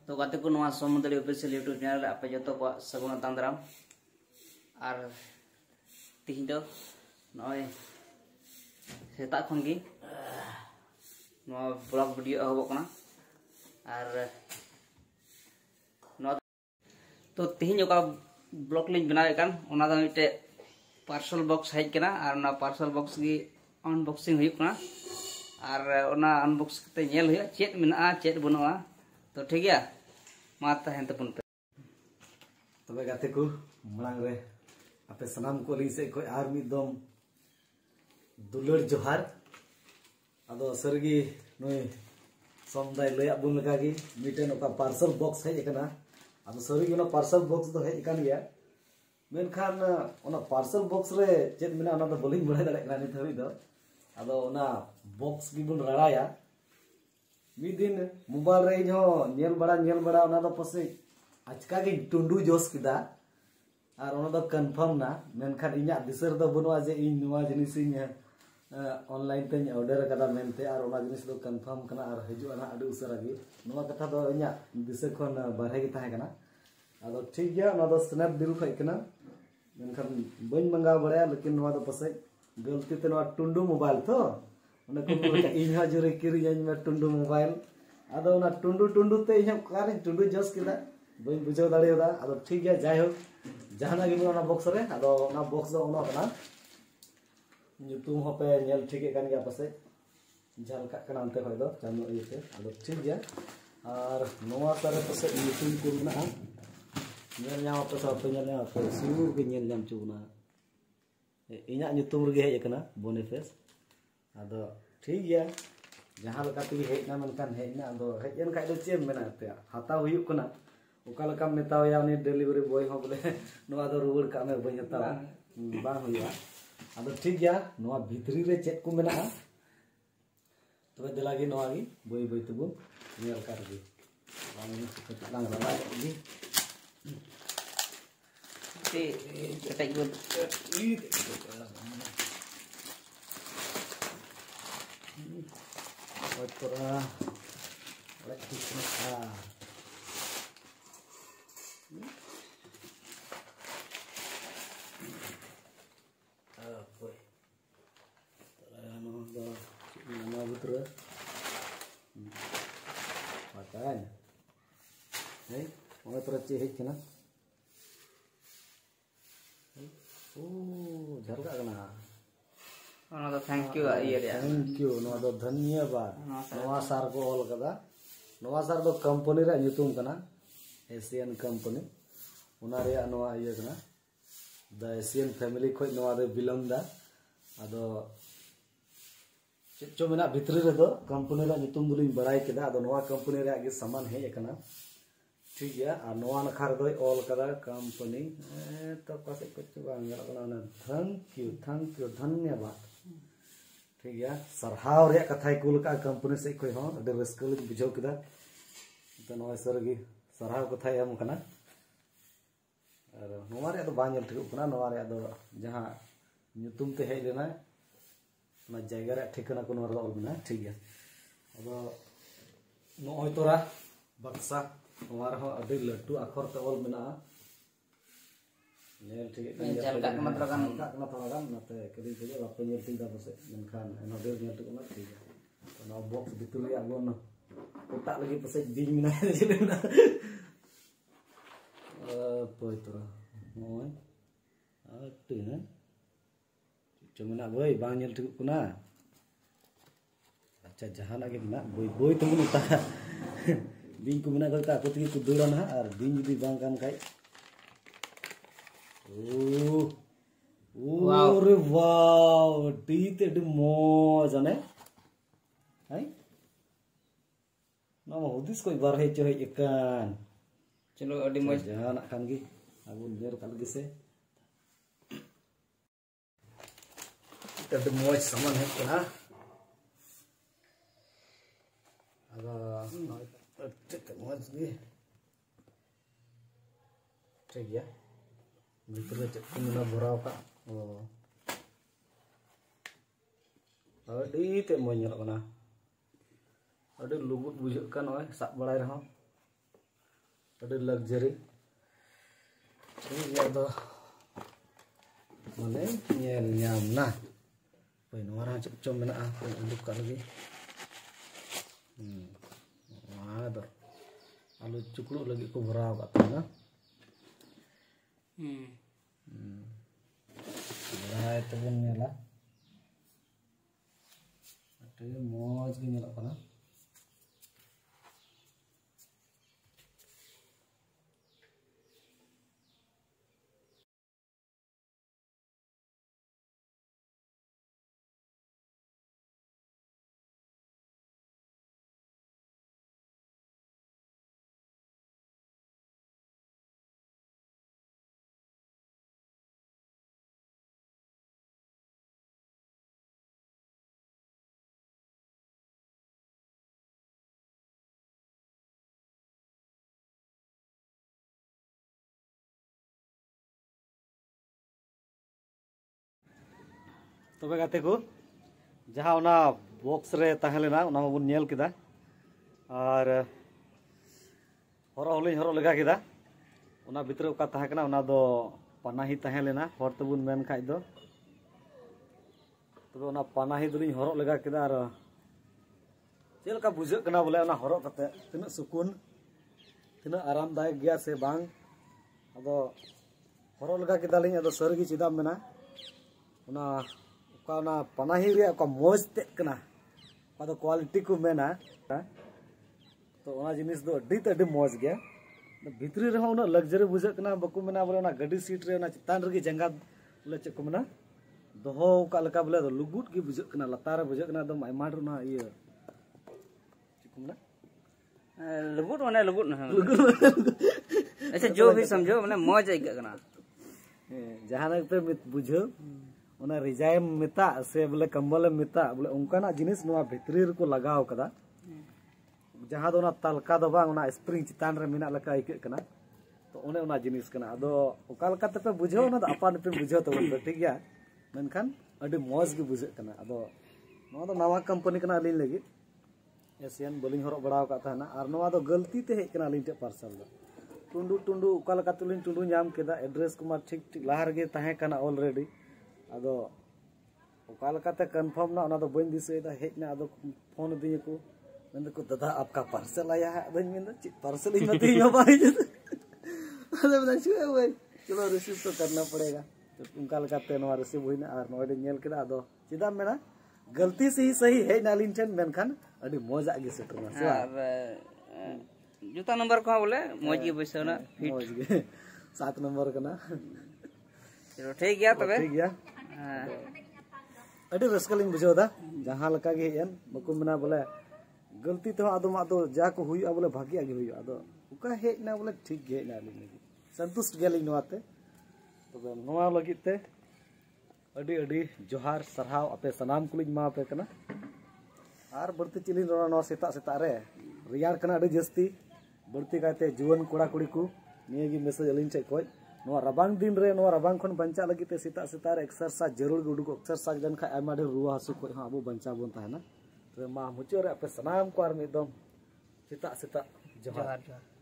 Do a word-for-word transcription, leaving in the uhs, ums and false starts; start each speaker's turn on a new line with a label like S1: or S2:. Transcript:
S1: तो गाते को नवा समुद्री ऑफिशियल यूट्यूब चैनल आपे जतो को सगुन तांद्राम और तिहिं दो नय सेता खन गी नवा ब्लॉग वीडियो एहबोग कना और नवा तो तिहिं ओका ब्लॉग लिंक बनावे कान ओना दो मिटे पार्सल बॉक्स हेज कना और ना पार्सल बॉक्स गी अनबॉक्सिंग हुई कना और ओना अनबॉक्स कते नेल हुई चेत मेना चेत बनुआ तो ठीक गया मा तहन तपन पे
S2: तबे गाते को मलांग रे आपे सनाम को ली से कोई आर मी दम दुलर जोहार अदो सरगी नय समदाय लय अबुन लगागी मिटेन ओका पार्सल बॉक्स हेज कना अदो सरगी ओना पार्सल बॉक्स दो हेज कान गया मेनखान ओना पार्सल बॉक्स रे चेत मेना ओना दो बलिंग बड़ाय दाड़े कना नित हबी दो अदो ओना बॉक्स गिबुन राड़ाया मी दिन मोबाइल रे जो नेल बड़ा नेल बड़ा ओना दो पसे आजका गे टुंडू जोस किदा और ओना दो कंफर्म ना मेनखान इन्या दिसर दो बनुआ जे इन नवा जिनिस इन ऑनलाइन ते ऑर्डर कदा मेनते और ओना जिनिस दो कंफर्म कना और हजु ना अडु उसरा गे नवा कथा दो इन्या दिसर खन बारहे गे ताहे कना अदो ठीक गया ओना दो स्नैपडील खय कना मेनखान बइन मंगाव बड़ाया लेकिन नवा दो पसे गलती ते नवा टुंडू मोबाइल तो ओना को इन हा जुरे किरी जाइन में टुंडू मोबाइल अदो ओना टुंडू टुंडू ते इन कारी टुंडू जस किदा बइन बुझाव दाड़ेदा अदो ठीक गया जाय हो जहाना गे ओना बॉक्स रे अदो ओना बॉक्स दो ओना कना nyutum hope nyel ठीक kan गया पसे जल का कना अंते खय दो चानो इते अदो ठीक गया और नवा सारे पसे nyutum को ना nyel nyam apa sa nyel nyam apa सुर के nyel nyam चुना इना nyutum रे हेज कना बोनिफेस अदो ठीक गया जहां लका ते हेज ना मनकान हेज ना अदो हेज एन खाय दो चेम मेना ते हाता हुयु कना ओका लका मेतावया उनी डिलीवरी बॉय हो बोले नवा दो रुवर का में बई हता बा हुया अदो ठीक गया नवा भितरी रे चेक को मेना तबे देलागी नवा गी बई बई तबु नेल कर गी बांगी कतलांग रला गी
S1: ते कटाई गो
S2: ई और तोरा और कितना आ Makan, hey, mau terus cihik kena, oh, jarga kena.
S1: ओना तो थैंक यू ये रे
S2: थैंक यू नवा दो धन्यवाद नवा सार को ऑल कदा नवा सार दो कंपनी रे nyutum कना एशियन कंपनी ओना रे नवा ये कना द एशियन फैमिली खोय नवा दे बिलोंग दा अदो चो मेना भितरी रे दो कंपनी रे nyutum दुलिन बड़ाई केदा अदो नवा कंपनी रे आगे सामान हे कना ठीक गया और नवा नखार दो ऑल कदा कंपनी तो पासे कुछ बांगल कना थैंक यू थैंक यू धन्यवाद ठीक गया सरहाव रे कथाय कुल का कंपनी से कोई हो अदे रस्कल बुझाव केदा तो नवा सरगी सरहाव कथाय हम कना और नवा रे तो बांगल ठीक कना नवा रे दो जहां nyutum ते हे लेना ना जायगा रे ठिकाना को नवा ऑल बना ठीक गया अब नोय तोरा बक्सा नवा रे हो अदे लट्टू अखर ते ऑल बना नेल ठीक है
S1: जल का मतलब kan
S2: का कना थोड़ा गान नते कदी कदी बापे नेल ठीक दा बसे मनखान एनो देर नेल ठीक ना ठीक है तो ना बॉक्स भितर रे आगो न कोटा लगी पसे बिंग ना जेले ना अ पोय तोरा नोय अटे न चमना बोय बांग नेल ठीक कुना अच्छा जहाना के ना बोय बोय तुम उता बिंग को मिना गलता कोती को दुड़ा ना और बिंग जदी बांग कान खाय Oh, wow, re wow, टीते डी मौज आने, है? ना होदिस कोई बार है चोहे इकान,
S1: चलो अडी मौज
S2: जहाँ ना खान की, अबू नेर काल किसे, टीते मौज सामान है क्या? अगर टीते मौज की, ठीक है? भितर चुना भराव का अड़ी ते मौज लुगुट बुझे साब बड़ा रहा अड़ी लग्जरी ठीक दो माने nyel nyam na pai no ra chop chom mena pai uduk ka lagi hmm ada alu cukluk lagi ko beraw ka na hmm hmm berai to bun nyela ate moj gi nyelok kana तबे गाते को जहाँ उना box रे तहलेना उना माबुन nail किदा और हरो हलिन हरो लगा किदा उना भितर का तहकना उना दो पनाही तहलेना हर तबुन मेन खाइ दो तबे उना पनाही दुलिन हरो लगा किदा और चेल का बुझे कना बोले उना हरो कते तिना सुकून तिना आरामदायक गया से बांग अदो हरो लगा किदा लिन अदो सरगी चिदा मेना उना ना पनाही रे का मोज ते कना का क्वालिटी को मेना तो ओना जिनिस दो अड्डी ते अड्डी मोज गया भितरी रे उना लग्जरी बुझे कना बकु मेना बोले ना गड्डी सीट रे ना चितान रे जंगा बोले चे को मेना दोहो का लका बोले दो लुगुट की बुझे कना लतार बुझे कना दम आइमाड ना ये चे को मेना
S1: लुगुट माने लुगुट ना अच्छा जो भी समझो माने मोज आई कना
S2: जहां पे बुझो उना रिजाइम मिता से बोले कंबल मिता बोले उनकाना जिनिस नुआ भितरी रे को लगाव कदा जहां दो ना तलका दो बांग उना स्प्रिंग चितान रे मिना लका आइके कना तो ओने उना जिनिस कना अदो ओका लका तपे बुझो ना अपन पे बुझो तो ठीक गया मेनखान अडी मौज गे बुझे कना अदो नो दो नवा कंपनी कना लिन लगी एशियन बलिंग हरो बड़ाव का था ना और नो दो गलती ते हे कना लिन ते पार्सल दो टुंडू टुंडू ओका लका तुलिन टुंडू नाम केदा एड्रेस कुमा ठीक ठीक लाहर गे ताहे कना ऑलरेडी अदो ओका लकाते कंफर्म ना ना दो बन दिसेदा हेजना अदो फोन दिए को मेंद को दादा आपका पार्सल आया है अदो मेंद पार्सल ही मत यो भाई अदो बता छुए भाई चलो रिसीव तो करना पड़ेगा तो उनका लकाते नो रिसीव होइना और नोडे नेल केदा अदो चिदा मेना गलती से ही सही है नालिन ठन मेनखान अडी मजा गे सेटरना से
S1: जूता नंबर को बोले मौज गे बैसना फिट
S2: मौज गे सात नंबर कना
S1: चलो ठीक गया तबे
S2: ठीक गया अड़ी रस्कलिंग बुझो दा जहां लका गे हेन बको मना बोले गलती तो आदो मा दो जा को हुई बोले भागी आगे हुई आदो उका हेना बोले ठीक गे ना लिन लगी संतुष्ट गेलिन नवाते तबे नवा लगिते अड़ी अड़ी जोहार सरहाव अपे सनाम कुलिन मा पे कना आर बड़ती चिलिन रोना नो सेता सेता रे रियार कना अड़ी जस्ती बड़ती काते जुवन कोड़ा कुड़ी को नियगी मैसेज अलिन चे कोई नो रबांग दिन रे नो रबांग खन बंचा लगी ते सीता सीता एक्सरसाइज जरूर गुडू को एक्सरसाइज गन खा आमा ढेर रुआ हसु को हां अबो बंचा बोन ताना तो मा मुचो रे पे सनाम को आर मिदम सीता सीता जोहार